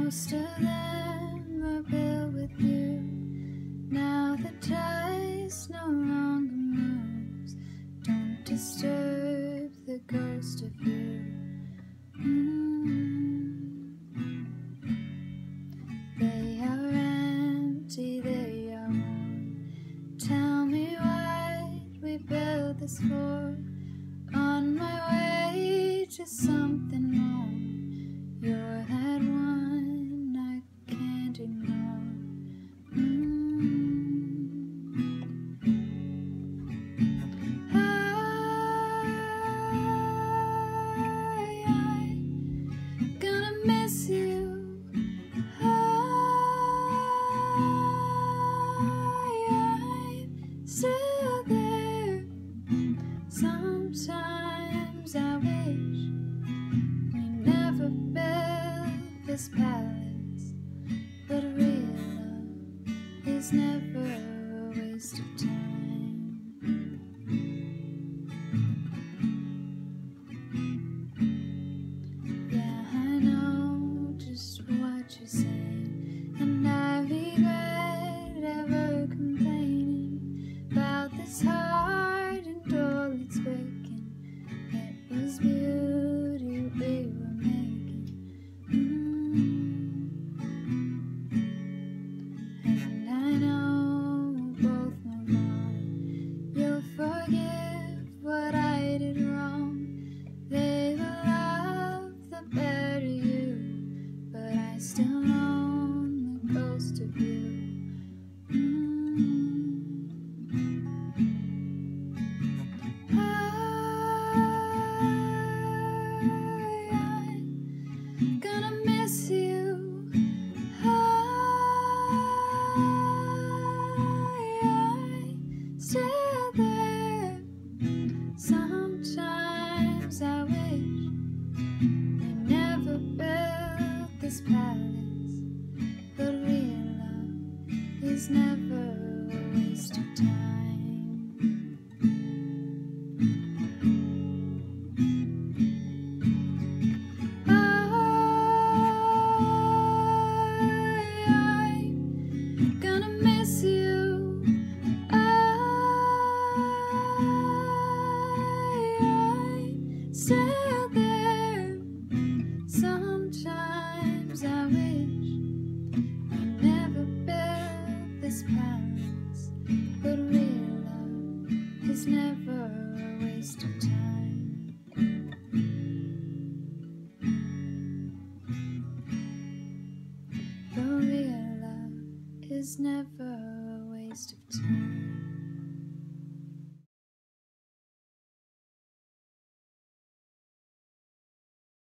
Most of them are built with you. Now the dice no longer moves. Don't disturb the ghost of you. They are empty, they are worn. Tell me what we built this for. On my way to something more. You're that one I can't ignore. I'm gonna miss you. I'm still there. Sometimes I wish we never built this palace, but real love is never a waste of time. Yeah, I know just what you're saying, and I regret ever complaining about this heart and all it's breaking. It was beauty we were making. And I know we'll both move on. You'll forgive what I did wrong. They will love the better you, but I still own the ghost of you. I'm gonna miss you. I'm still there. Sometimes I wish we never built this palace, but real love is never a waste of time. I'm gonna miss you. I'm still there. Sometimes I wish we never built this palace, but real love is never a waste of time. But real love is never a waste of time.